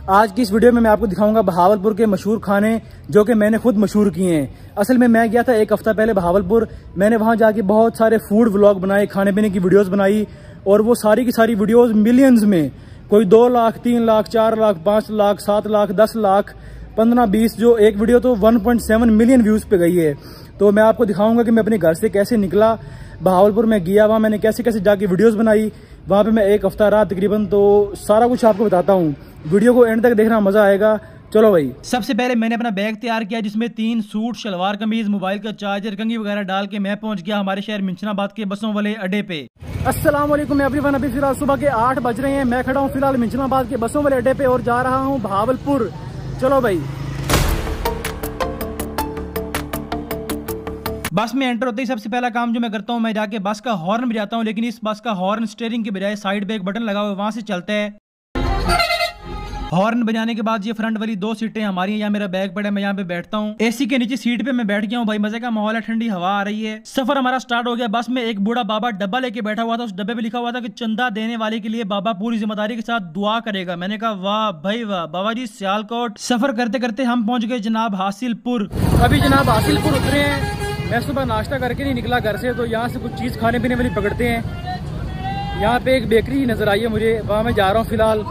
आज की इस वीडियो में मैं आपको दिखाऊंगा बहावलपुर के मशहूर खाने जो कि मैंने खुद मशहूर किए हैं। असल में मैं गया था एक हफ्ता पहले बहावलपुर। मैंने वहां जाके बहुत सारे फूड व्लॉग बनाए, खाने पीने की वीडियोस बनाई और वो सारी की सारी वीडियोस मिलियंस में, कोई 2 लाख 3 लाख 4 लाख 5 लाख 7 लाख 10 लाख 15 20, जो एक वीडियो तो 1.7 मिलियन व्यूज पे गई है। तो मैं आपको दिखाऊंगा कि मैं अपने घर से कैसे निकला, बहावलपुर में गया, वहाँ मैंने कैसे कैसे जाके वीडियोस बनाई, वहाँ पे मैं एक हफ्ता रहा तकरीबन। तो सारा कुछ आपको बताता हूँ, वीडियो को एंड तक देखना, मजा आएगा। चलो भाई, सबसे पहले मैंने अपना बैग तैयार किया जिसमें 3 सूट, शलवार कमीज, मोबाइल का चार्जर, कंघी वगैरह डाल के मैं पहुंच गया हमारे शहर मिंचनाबाद के बसों वाले अड्डे पे। अस्सलाम वालेकुम एवरीवन, अभी फिलहाल सुबह के 8 बज रहे हैं। मैं खड़ा हूँ फिलहाल मिंचनाबाद के बसों वाले अड्डे पे और जा रहा हूँ बहावलपुर। चलो भाई, बस में एंटर होते ही सबसे पहला काम जो मैं करता हूँ, मैं जाके बस का हॉर्न बजाता हूँ। लेकिन इस बस का हॉर्न स्टीयरिंग के बजाय साइड पे एक बटन लगा हुआ है, वहां से चलता है। हॉर्न बजाने के बाद ये फ्रंट वाली 2 सीटें हमारी हैं। यहाँ मेरा बैग पड़ा है, मैं यहाँ पे बैठता हूँ। एसी के नीचे सीट पे मैं बैठ गया हूँ भाई, मजे का माहौल है, ठंडी हवा आ रही है। सफर हमारा स्टार्ट हो गया। बस में एक बूढ़ा बाबा डब्बा लेके बैठा हुआ था। उस डब्बे पे लिखा हुआ था कि चंदा देने वाले के लिए बाबा पूरी जिम्मेदारी के साथ दुआ करेगा। मैंने कहा वाह भाई वाह, बाबा जी सियालकोट। सफर करते करते हम पहुंच गए जनाब हासिलपुर। अभी जनाब हासिलपुर उतरे हैं। मैं सुबह नाश्ता करके नहीं निकला घर से, तो यहाँ से कुछ चीज खाने पीने वाली पकड़ते हैं। यहाँ पे एक बेकरी नजर आई है मुझे, वहाँ मैं जा रहा हूँ फिलहाल।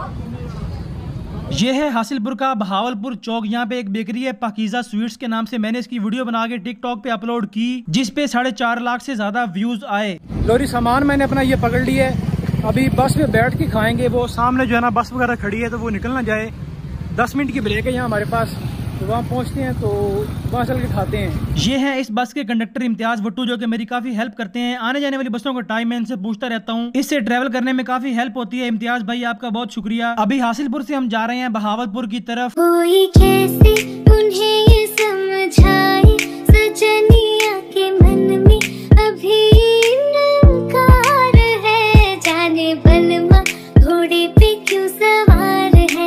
ये है हासिलपुर का बहावलपुर चौक। यहाँ पे एक बेकरी है पाकीज़ा स्वीट्स के नाम से। मैंने इसकी वीडियो बना के टिकटॉक पे अपलोड की जिस पे 4.5 लाख से ज्यादा व्यूज आए। लोरी सामान मैंने अपना ये पकड़ लिया है। अभी बस में बैठ के खाएंगे। वो सामने जो है ना बस वगैरह खड़ी है, तो वो निकल ना जाए। 10 मिनट की ब्रेक है यहाँ हमारे पास, तो वहाँ पहुँचते हैं, तो वहाँ चल के खाते हैं। ये है इस बस के कंडक्टर इम्तियाज भट्टू, जो कि मेरी काफी हेल्प करते हैं। आने जाने वाली बसों का टाइम मैं इनसे पूछता रहता हूँ, इससे ट्रैवल करने में काफी हेल्प होती है। इम्तियाज भाई आपका बहुत शुक्रिया। अभी हासिलपुर से हम जा रहे हैं बहावलपुर की तरफ। कोई कैसे उन्हें ये समझाए, सजनिया के मन में अभी इनकार है, जाने बलवा घोड़े पे क्यों सवार है।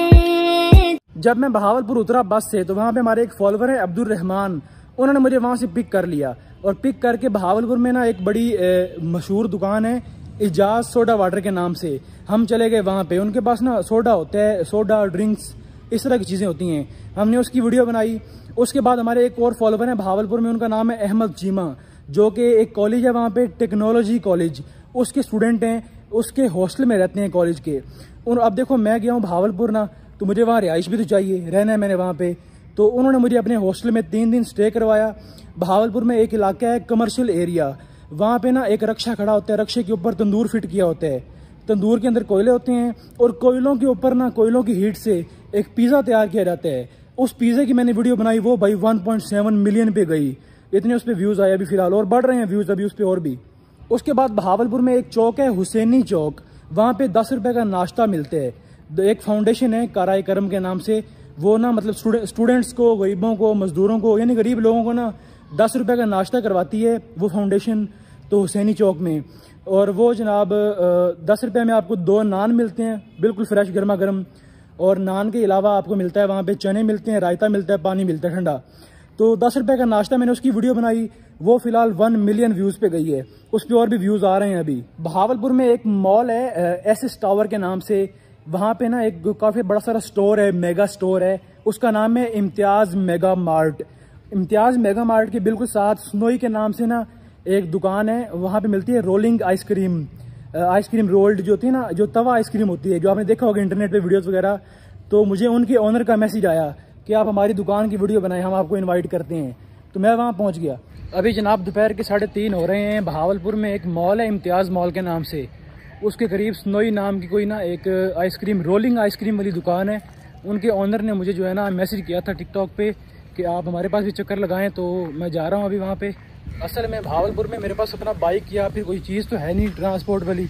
जब मैं बहावलपुर उतरा बस से, तो वहाँ पे हमारे एक फॉलोवर है अब्दुल रहमान। उन्होंने मुझे वहाँ से पिक कर लिया और पिक करके बहावलपुर में ना एक बड़ी मशहूर दुकान है इजाज सोडा वाटर के नाम से। हम चले गए वहाँ पे। उनके पास ना सोडा होता है, सोडा ड्रिंक्स इस तरह की चीज़ें होती हैं। हमने उसकी वीडियो बनाई। उसके बाद हमारे एक और फॉलोवर है बहावलपुर में, उनका नाम है अहमद चीमा, जो कि एक कॉलेज है वहाँ पे, टेक्नोलॉजी कॉलेज। उसके स्टूडेंट हैं, उसके हॉस्टल में रहते हैं कॉलेज के। और अब देखो मैं गया हूँ बहावलपुर ना, तो मुझे वहाँ रिहाइश भी तो चाहिए, रहना है मैंने वहाँ पे। तो उन्होंने मुझे अपने हॉस्टल में 3 दिन स्टे करवाया। बहावलपुर में एक इलाका है कमर्शियल एरिया, वहाँ पे ना एक रक्षा खड़ा होता है, रक्षे के ऊपर तंदूर फिट किया होता है। तंदूर के अंदर कोयले होते हैं और कोयलों के ऊपर ना, कोयलों की हीट से एक पिज़्ज़ा तैयार किया जाता है। उस पिज़्ज़े की मैंने वीडियो बनाई, वो भाई 1.7 मिलियन पे गई। इतने उस पर व्यूज़ आए अभी फिलहाल, और बढ़ रहे हैं व्यूज़ अभी उस पर और भी। उसके बाद बहावलपुर में एक चौक है हुसैनी चौक, वहाँ पे 10 रुपये का नाश्ता मिलता है। एक फाउंडेशन है काराए करम के नाम से, वो ना मतलब स्टूडेंट्स को, गरीबों को, मजदूरों को, यानी गरीब लोगों को ना 10 रुपये का नाश्ता करवाती है वो फाउंडेशन, तो हुसैनी चौक में। और वो जनाब 10 रुपये में आपको 2 नान मिलते हैं, बिल्कुल फ्रेश गर्मा गर्म। और नान के अलावा आपको मिलता है वहाँ पे चने मिलते हैं, रायता मिलता है, पानी मिलता है ठंडा। तो 10 रुपये का नाश्ता, मैंने उसकी वीडियो बनाई, वो फिलहाल 1 मिलियन व्यूज़ पे गई है। उस पर और भी व्यूज़ आ रहे हैं अभी। बहावलपुर में एक मॉल है एसएस टावर के नाम से, वहाँ पे ना एक काफ़ी बड़ा सारा स्टोर है, मेगा स्टोर है। उसका नाम है Imtiaz mega mart. Imtiaz mega mart के बिल्कुल साथ स्नोई के नाम से ना एक दुकान है, वहाँ पे मिलती है रोलिंग आइसक्रीम। आइसक्रीम रोल्ड जो होती है ना, जो तवा आइसक्रीम होती है, जो आपने देखा होगा इंटरनेट पे वीडियोस वगैरह। तो मुझे उनके ओनर का मैसेज आया कि आप हमारी दुकान की वीडियो बनाएं, हम आपको इन्वाइट करते हैं। तो मैं वहाँ पहुँच गया। अभी जनाब दोपहर के 3:30 हो रहे हैं। बहावलपुर में एक मॉल है इम्तियाज मॉल के नाम से, उसके करीब स्नोई नाम की कोई ना एक आइसक्रीम, रोलिंग आइसक्रीम वाली दुकान है। उनके ओनर ने मुझे जो है ना मैसेज किया था टिकटॉक पे कि आप हमारे पास भी चक्कर लगाएं, तो मैं जा रहा हूँ अभी वहाँ पे। असल में बहावलपुर में मेरे पास अपना बाइक या फिर कोई चीज़ तो है नहीं ट्रांसपोर्ट वाली,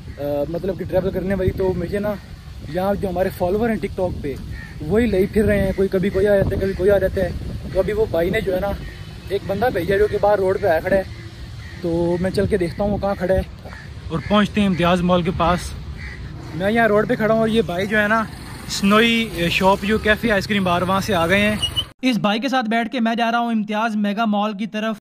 मतलब कि ट्रैवल करने वाली। तो मुझे ना यहाँ जो हमारे फॉलोवर हैं टिकटॉक पे, वही ले फिर रहे हैं। कोई कभी कोई आ जाता है, कभी कोई आ जाता है। तो अभी वो भाई ने जो है ना एक बंदा भेजा जो कि बाहर रोड पर आया खड़ा है, तो मैं चल के देखता हूँ वो कहाँ खड़ा है और पहुँचते हैं इम्तियाज़ मॉल के पास। मैं यहाँ रोड पे खड़ा हूँ और ये भाई जो है ना स्नोई शॉप जो कैफ़े आइसक्रीम बार, वहाँ से आ गए हैं। इस भाई के साथ बैठ के मैं जा रहा हूँ इम्तियाज़ मेगा मॉल की तरफ।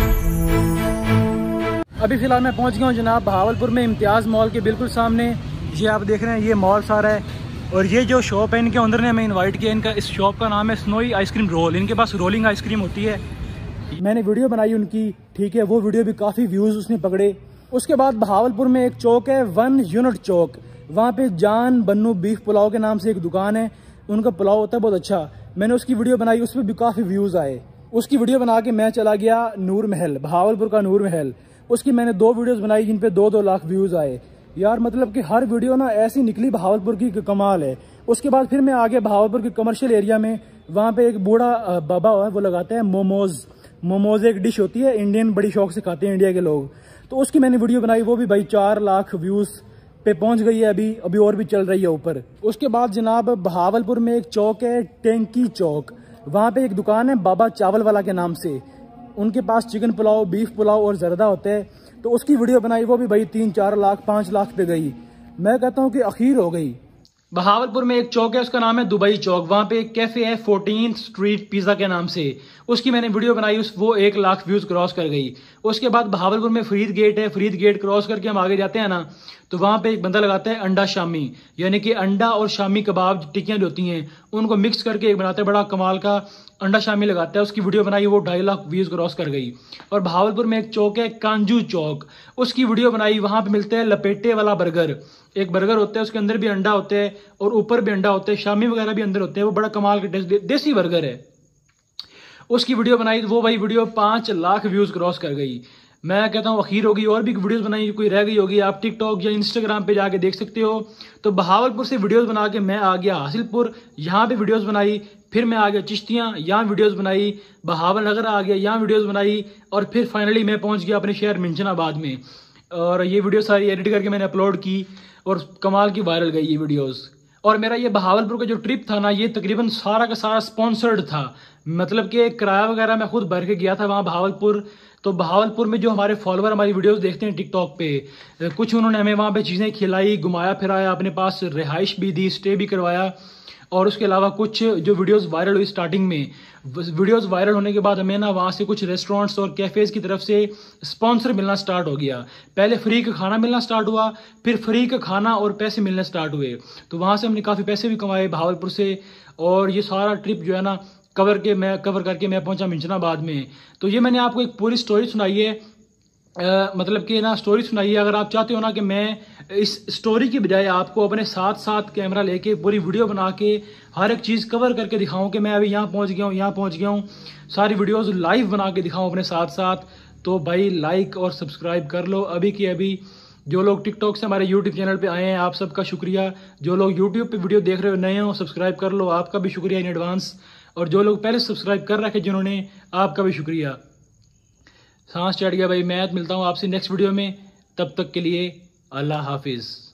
अभी फ़िलहाल मैं पहुँच गया हूँ जनाब बहावलपुर में इम्तियाज़ मॉल के बिल्कुल सामने। ये आप देख रहे हैं, ये मॉल सारा है। और ये जो शॉप है इनके अंदर ने हमें इनवाइट किया। इनका इस शॉप का नाम है स्नोई आइसक्रीम रोल। इनके पास रोलिंग आइसक्रीम होती है। मैंने वीडियो बनाई उनकी, ठीक है, वो वीडियो भी काफ़ी व्यूज़ उसने पकड़े। उसके बाद बहावलपुर में एक चौक है 1 यूनिट चौक, वहाँ पे जान बन्नू बीफ पुलाव के नाम से एक दुकान है। उनका पुलाव होता है बहुत अच्छा। मैंने उसकी वीडियो बनाई, उस पर भी काफ़ी व्यूज़ आए। उसकी वीडियो बना के मैं चला गया नूर महल, बहावलपुर का नूर महल। उसकी मैंने 2 वीडियोस बनाई जिन पे 2-2 लाख व्यूज़ आए। यार मतलब कि हर वीडियो ना ऐसी निकली बहावलपुर की कमाल है। उसके बाद फिर मैं आ गया बहावलपुर के कमर्शियल एरिया में। वहाँ पे एक बूढ़ा बाबा है, वो लगाते हैं मोमोज एक डिश होती है इंडियन, बड़ी शौक से खाते हैं इंडिया के लोग। तो उसकी मैंने वीडियो बनाई, वो भी भाई 4 लाख व्यूज़ पे पहुंच गई है अभी और भी चल रही है ऊपर। उसके बाद जनाब बहावलपुर में एक चौक है टेंकी चौक, वहाँ पे एक दुकान है बाबा चावल वाला के नाम से। उनके पास चिकन पुलाव, बीफ पुलाव और जरदा होते हैं। तो उसकी वीडियो बनाई, वो भी भाई 3-4 लाख 5 लाख पे गई। मैं कहता हूँ कि आखिर हो गई। बहावलपुर में एक चौक है, उसका नाम है दुबई चौक। वहाँ पे एक कैफे है 14th स्ट्रीट पिज़्ज़ा के नाम से। उसकी मैंने वीडियो बनाई, वो 1 लाख व्यूज़ क्रॉस कर गई। उसके बाद बहावलपुर में फरीद गेट है। फरीद गेट क्रॉस करके हम आगे जाते हैं ना, तो वहाँ पे एक बंदा लगाता है अंडा शामी, यानी कि अंडा और शामी कबाब टिक्कियाँ जो होती हैं उनको मिक्स करके एक बनाता है, बड़ा कमाल का अंडा शामी लगाता है। उसकी वीडियो बनाई, वो 2.5 लाख व्यूज़ क्रॉस कर गई। और बहावलपुर में एक चौक है कांजू चौक, उसकी वीडियो बनाई। वहाँ पे मिलते हैं लपेटे वाला बर्गर। एक बर्गर होता है, उसके अंदर भी अंडा होता है और ऊपर भी अंडा होता है, शामी वगैरह भी अंदर होते हैं। वो बड़ा कमाल का देसी बर्गर है। उसकी वीडियो बनाई, वो भाई वीडियो 5 लाख व्यूज़ क्रॉस कर गई। मैं कहता हूँ आखिर होगी। और भी वीडियोस बनाई, कोई रह गई होगी, आप टिकटॉक या इंस्टाग्राम पे जाके देख सकते हो। तो बहावलपुर से वीडियोस बना के मैं आ गया हासिलपुर, यहाँ पे वीडियोस बनाई। फिर मैं आ गया चिश्तियाँ, यहाँ वीडियोस बनाई। बहावल नगर आ गया, यहाँ वीडियोस बनाई। और फिर फाइनली मैं पहुँच गया अपने शहर मिंचनाबाद में। और ये वीडियो सारी एडिट करके मैंने अपलोड की और कमाल की वायरल गई ये वीडियोज़। और मेरा ये बहावलपुर का जो ट्रिप था ना, ये तकरीबन सारा का सारा स्पॉन्सर्ड था। मतलब कि किराया वगैरह मैं खुद भर के गया था वहाँ बहावलपुर। तो बहावलपुर में जो हमारे फॉलोअर हमारी वीडियोस देखते हैं टिकटॉक पे, कुछ उन्होंने हमें वहाँ पे चीज़ें खिलाई, घुमाया फिराया, अपने पास रिहाइश भी दी, स्टे भी करवाया। और उसके अलावा कुछ जो वीडियोस वायरल हुई स्टार्टिंग में, वीडियोस वायरल होने के बाद हमें ना वहाँ से कुछ रेस्टोरेंट्स और कैफ़ेज़ की तरफ से स्पॉन्सर मिलना स्टार्ट हो गया। पहले फ्री का खाना मिलना स्टार्ट हुआ, फिर फ्री का खाना और पैसे मिलने स्टार्ट हुए। तो वहाँ से हमने काफ़ी पैसे भी कमाए बहावलपुर से। और ये सारा ट्रिप जो है ना कवर करके मैं पहुंचा मिंचनाबाद में। तो ये मैंने आपको एक पूरी स्टोरी सुनाई है, मतलब कि ना स्टोरी सुनाई है। अगर आप चाहते हो ना कि मैं इस स्टोरी की बजाय आपको अपने साथ साथ कैमरा लेके पूरी वीडियो बना के हर एक चीज़ कवर करके दिखाऊं कि मैं अभी यहाँ पहुँच गया हूँ, यहाँ पहुँच गया हूँ, सारी वीडियोस लाइव बना के दिखाऊं अपने साथ साथ, तो भाई लाइक और सब्सक्राइब कर लो अभी के अभी। जो लोग टिकटॉक से हमारे यूट्यूब चैनल पे आए हैं, आप सबका शुक्रिया। जो लोग यूट्यूब पे वीडियो देख रहे हो नए हो, सब्सक्राइब कर लो, आपका भी शुक्रिया इन एडवांस। और जो लोग पहले सब्सक्राइब कर रखे जिन्होंने, आपका भी शुक्रिया। सांस चढ़ गया भाई। मैं मिलता हूँ आपसे नेक्स्ट वीडियो में, तब तक के लिए अल्लाह हाफिज़।